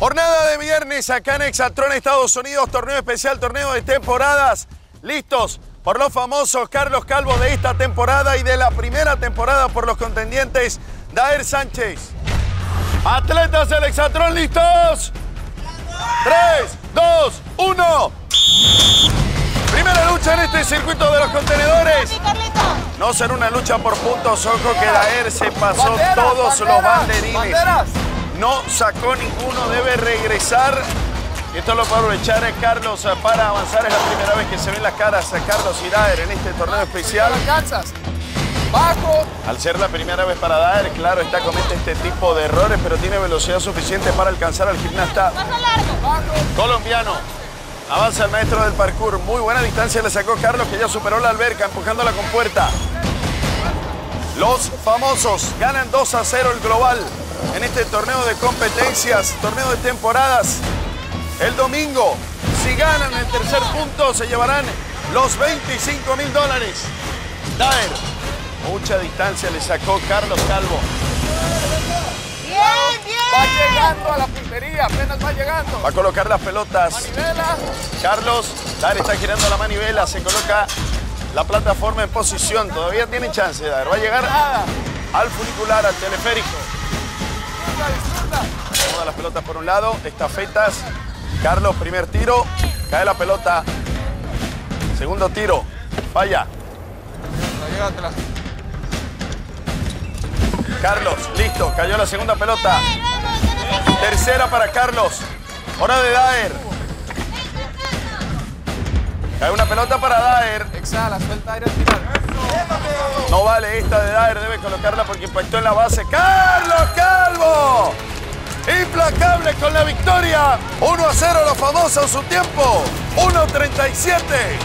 Jornada de viernes acá en Exatron, Estados Unidos, torneo especial, torneo de temporadas. Listos por los famosos Carlos Calvo de esta temporada y de la primera temporada por los contendientes Daer Sánchez. Atletas del Exatron, ¿listos? 3, 2, 1. Primera lucha en este circuito de los contenedores. No será una lucha por puntos, ojo que Daer se pasó todos los banderines. No sacó ninguno, debe regresar. Y esto lo puede aprovechar Carlos para avanzar. Es la primera vez que se ven las caras a Carlos y Daer en este torneo especial. Bajo. Al ser la primera vez para Daer, claro, está comete este tipo de errores, pero tiene velocidad suficiente para alcanzar al gimnasta colombiano. Avanza el maestro del parkour. Muy buena distancia le sacó Carlos, que ya superó la alberca, empujando la compuerta. Los famosos ganan 2-0 el global en este torneo de competencias, torneo de temporadas. El domingo, si ganan el tercer punto, se llevarán los $25.000. Daer, mucha distancia le sacó Carlos Calvo. Bien. Va llegando a la puntería, apenas va llegando. Va a colocar las pelotas. Manivela. Carlos, Daer está girando la manivela, se coloca la plataforma en posición. Todavía tiene chance, Daer. Va a llegar al funicular, al teleférico. Todas las pelotas por un lado, estafetas. Carlos, primer tiro, cae la pelota. Segundo tiro, falla. Carlos, listo, cayó la segunda pelota. Tercera para Carlos. Hora de Daer. Cae una pelota para Daer. Exhala, suelta aire al final. No vale esta de Daer, debe colocarla porque impactó en la base. ¡Carlos Calvo! Implacable con la victoria. 1-0 los famosos, su tiempo. 1:37.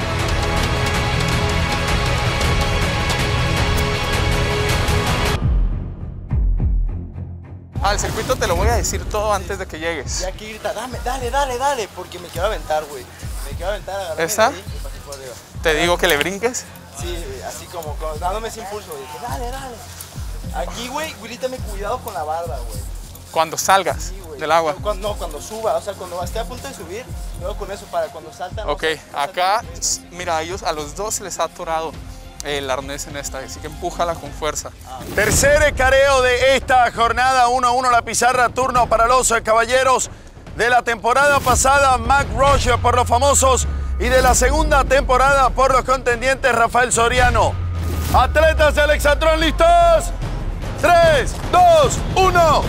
Al circuito te lo voy a decir todo antes de que llegues. Y aquí grita, dale, porque me quiero aventar, güey. Me quiero aventar, agarrarme ¿Esta? de ahí y pasar por arriba. Te digo que le brinques. Sí, así como dándome ese impulso, güey. Dale. Aquí, güey, grítame cuidado con la barda, güey. Cuando salgas Sí, güey. del agua. Cuando suba, o sea, cuando esté a punto de subir, luego con eso, para cuando saltan. Ok, acá, mira, a los dos les ha atorado el arnés en esta, así que empújala con fuerza. Tercer careo de esta jornada, 1-1 la pizarra, turno para los caballeros de la temporada pasada, Mac Rush por los famosos, y de la segunda temporada por los contendientes, Rafael Soriano. Atletas del Exatron, ¿listos? 3, 2, 1.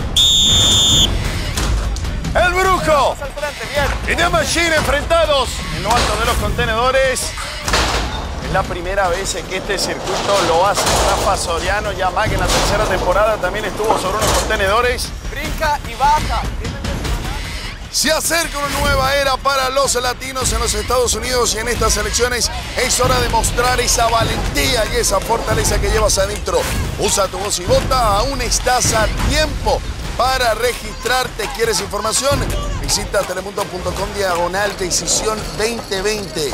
El Brujo Al frente, bien. y The Machine enfrentados en lo alto de los contenedores. Es la primera vez que este circuito lo hace Rafa Soriano. Ya Mac en la tercera temporada también estuvo sobre unos contenedores. Brinca y baja. Se acerca una nueva era para los latinos en los Estados Unidos y en estas elecciones es hora de mostrar esa valentía y esa fortaleza que llevas adentro. Usa tu voz y vota, aún estás a tiempo para registrarte. ¿Quieres información? Visita telemundo.com/decisión 2020.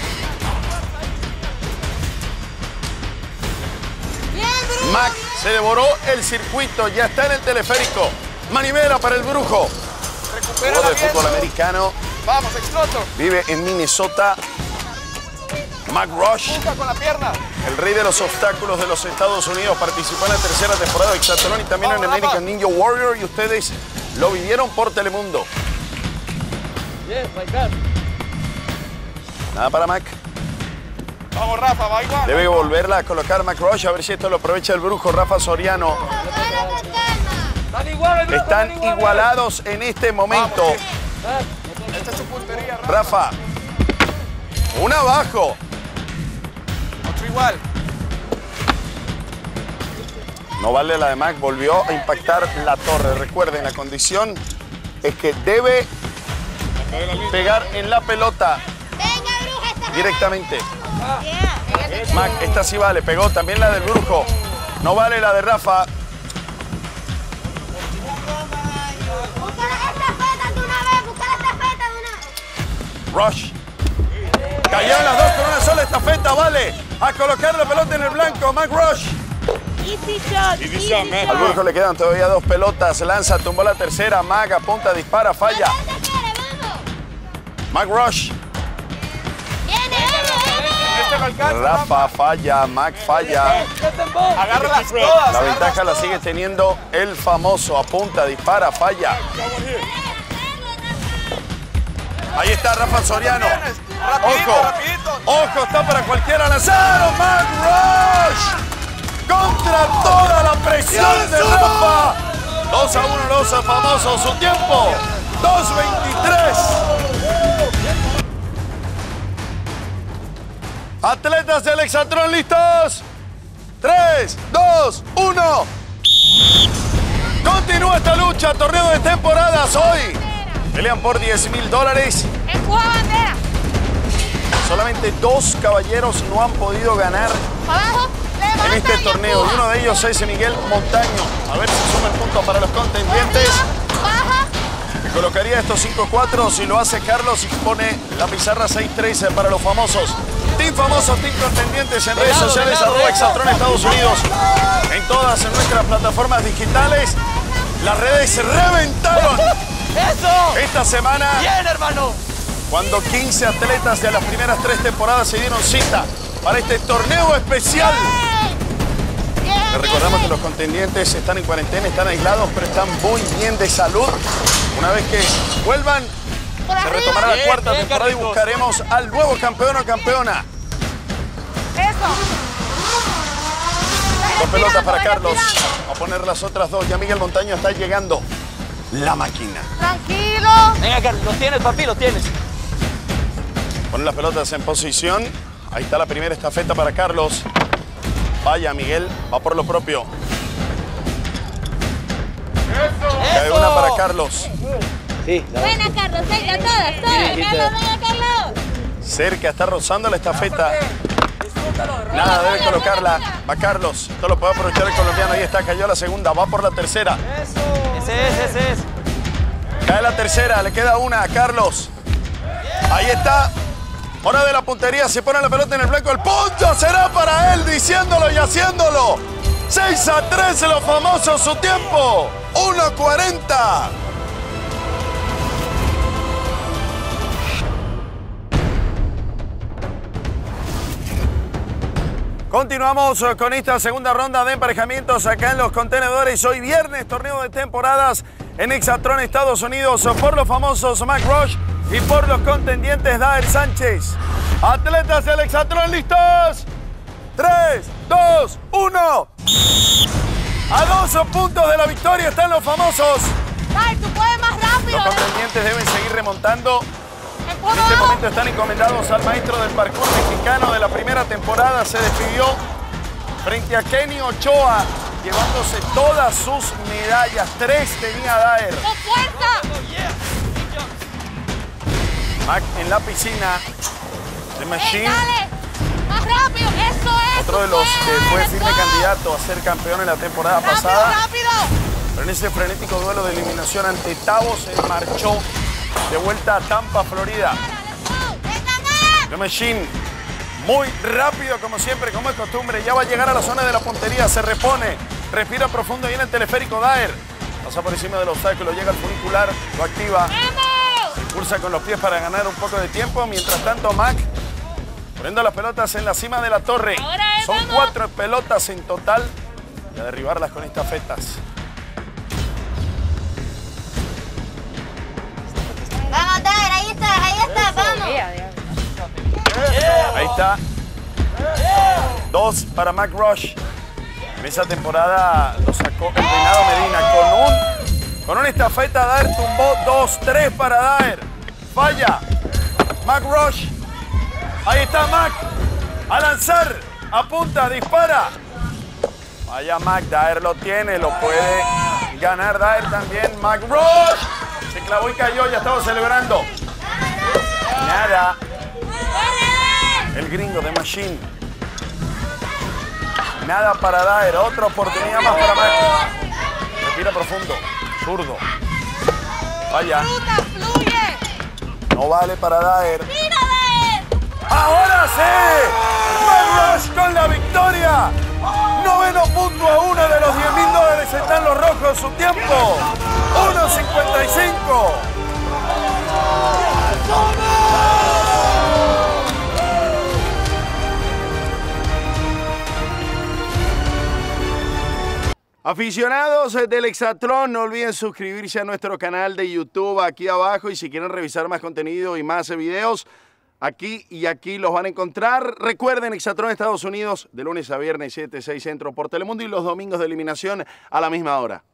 Mac se devoró el circuito, ya está en el teleférico. Manivela para el Brujo. Recupera Jugador la de fútbol americano. Vamos, exploto. Vive en Minnesota. Mac Rush, Empuja con la pierna. el rey de los obstáculos de los Estados Unidos, participó en la tercera temporada de Exatron y también en Vamos, Rafa. American Ninja Warrior, y ustedes lo vivieron por Telemundo. Nada para Mac. Vamos, Rafa, va igual. Debe volverla a colocar Mac Rush, a ver si esto lo aprovecha el Brujo Rafa Soriano. Están igual, Están igualados en este momento. Vamos, esta es su puntería, Rafa. Rafa, una abajo. Otro igual. No vale la de Mac, volvió a impactar la torre. Recuerden, la condición es que debe pegar en la pelota directamente. Mac, esta sí vale, pegó también la del Brujo. No vale la de Rafa. Rush. Cayeron las dos con una sola estafeta, vale. A colocar la pelota en el blanco, Mac Rush. Easy shot. Easy shot, man. Al Burjo le quedan todavía 2 pelotas. Lanza, tumbó la tercera. Mac apunta, dispara, falla. Mac Rush. Rafa falla, Mac falla. Agárralas todas. La ventaja la sigue teniendo el famoso. Apunta, dispara, falla. Ahí está Rafa Soriano. Ojo, ojo, está para cualquiera. Lanzaron Mac Rush. Contra toda la presión de Rafa. 2-1 los famosos. Su tiempo, 2:23. Atletas del Exatron, ¿listos? 3, 2, 1. Continúa esta lucha, torneo de temporadas hoy. Pelean por $10,000. Empuja bandera. Solamente 2 caballeros no han podido ganar Abajo. Levanta en este y torneo. empuja. Y uno de ellos es Miguel Montaño. A ver si suma el punto para los contendientes. Baja. Colocaría estos 5-4 si lo hace Carlos y pone la pizarra 6-3 para los famosos. Team Famosos, Team Contendientes en redes sociales, @Exatron Estados Unidos. En todas nuestras plataformas digitales. Las redes reventaron ¡Eso! esta semana ¡Bien, hermano! cuando 15 atletas de las primeras 3 temporadas se dieron cita para este torneo especial. Les recordamos que los contendientes están en cuarentena, están aislados, pero están muy bien de salud. Una vez que vuelvan, se retomará la cuarta temporada y buscaremos al nuevo campeón o campeona. Eso. 2 pelotas para Carlos. A poner las otras 2. Ya Miguel Montaño está llegando. La máquina. Tranquilo. Venga, Carlos, los tienes, papi, los tienes. Pone las pelotas en posición. Ahí está la primera estafeta para Carlos. Vaya, Miguel. Va por lo propio. Cae una para Carlos. Sí, Buena, Carlos. Venga, todas. Carlos, venga, Carlos. Cerca, está rozando la estafeta. Nada, debe colocarla. Va Carlos. Esto lo puede aprovechar el colombiano. Ahí está, cayó la segunda. Va por la tercera. Ese es. Cae la tercera. Le queda una a Carlos. Ahí está. Hora de la puntería. Se pone la pelota en el blanco. El punto será para él, diciéndolo y haciéndolo. 6-3 los famosos. Su tiempo, 1:40. Continuamos con esta segunda ronda de emparejamientos acá en los contenedores. Hoy viernes, torneo de temporadas en Exatron, Estados Unidos, por los famosos Mac Rush y por los contendientes Daer Sánchez. Atletas del Exatron, ¿listos? 3, 2, 1. A 2 puntos de la victoria están los famosos. Ay, tú puedes más rápido. Los contendientes deben seguir remontando. En Empuja. este momento están encomendados al maestro del parkour mexicano de la primera temporada. Se despidió frente a Kenny Ochoa, llevándose todas sus medallas. 3 tenía Daer. Con fuerza. Mac en la piscina. The Machine, Dale. Más rápido. Eso es. otro de los que fue firme candidato a ser campeón en la temporada pasada. Rápido. Pero en ese frenético duelo de eliminación ante Tavo se marchó de vuelta a Tampa, Florida. The Machine, muy rápido como siempre, como es costumbre. Ya va a llegar a la zona de la puntería, se repone, respira profundo y viene el teleférico Daer. Pasa por encima del obstáculo, llega al funicular, lo activa. Impulsa con los pies para ganar un poco de tiempo. Mientras tanto, Mac poniendo las pelotas en la cima de la torre. Son 4 pelotas en total y a derribarlas con estafetas. Vamos, Daer, ahí está, vamos. Ahí está. 2 para Mac Rush. En esa temporada lo sacó el Venado Medina con una estafeta. Daer tumbó 2, 3 para Daer. Falla. Mac Rush. Ahí está Mac. A lanzar. Apunta, dispara. Vaya Mac, Daer lo tiene, lo puede ganar Daer también. Mac Rush. Se clavó y cayó, ya estaba celebrando. Nada. El gringo de Machine. Nada para Daer. Otra oportunidad más para Mac. Respira profundo. Zurdo. Vaya. Fluye. No vale para Daer. Mira, Daer. ¡Ahora sí! Mac Rush con la victoria. Bueno, punto a uno de los $10.000 están los rojos. Su tiempo, 1:55. Aficionados del Hexatlón, no olviden suscribirse a nuestro canal de YouTube aquí abajo, y si quieren revisar más contenido y más videos, aquí y aquí los van a encontrar. Recuerden, Hexatlón Estados Unidos, de lunes a viernes 7, 6 centro por Telemundo, y los domingos de eliminación a la misma hora.